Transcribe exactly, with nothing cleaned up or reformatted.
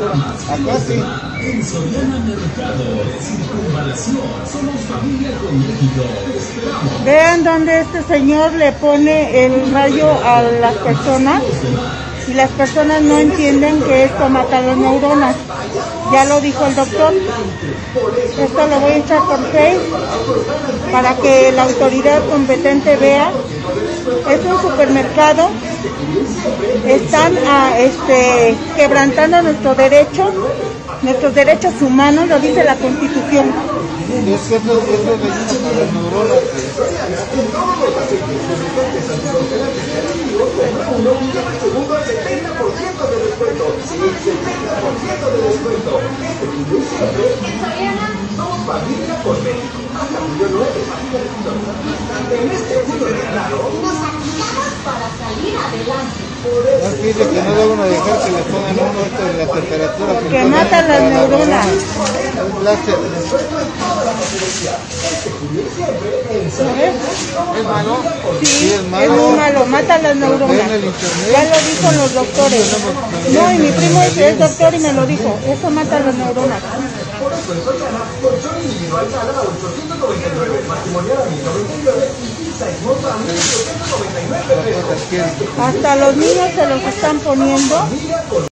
Acá sí. En Soriana Mercado, Circunvalación, somos familia con México. Te esperamos. Vean donde este señor le pone el rayo a las personas y las personas no entienden que esto mata las neuronas. Ya lo dijo el doctor. Esto lo voy a echar por Facebook para que la autoridad competente vea. Es un supermercado. Están a, este, quebrantando nuestros derechos, nuestros derechos humanos, lo dice la Constitución. Es que eso, eso es para las neuronas. Familia por México. Hasta julio nueve, página de Fundamental. En este julio de claro, nos activamos para salir adelante. No pide que no deben dejar que le pongan uno esto de la temperatura. Que matan las neuronas. Es láser. ¿Sabes? ¿Es malo? Sí, es malo. es muy malo, mata las neuronas. Ya lo dijo los doctores. No, y mi primo es, es doctor y me lo dijo. Eso mata las neuronas. Por eso en Soriana, colchón individual sala a ochocientos noventa y nueve, matrimonial a mil noventa y nueve y pizza esmoza a mil ochocientos noventa y nueve pesos. Hasta los niños se los están poniendo.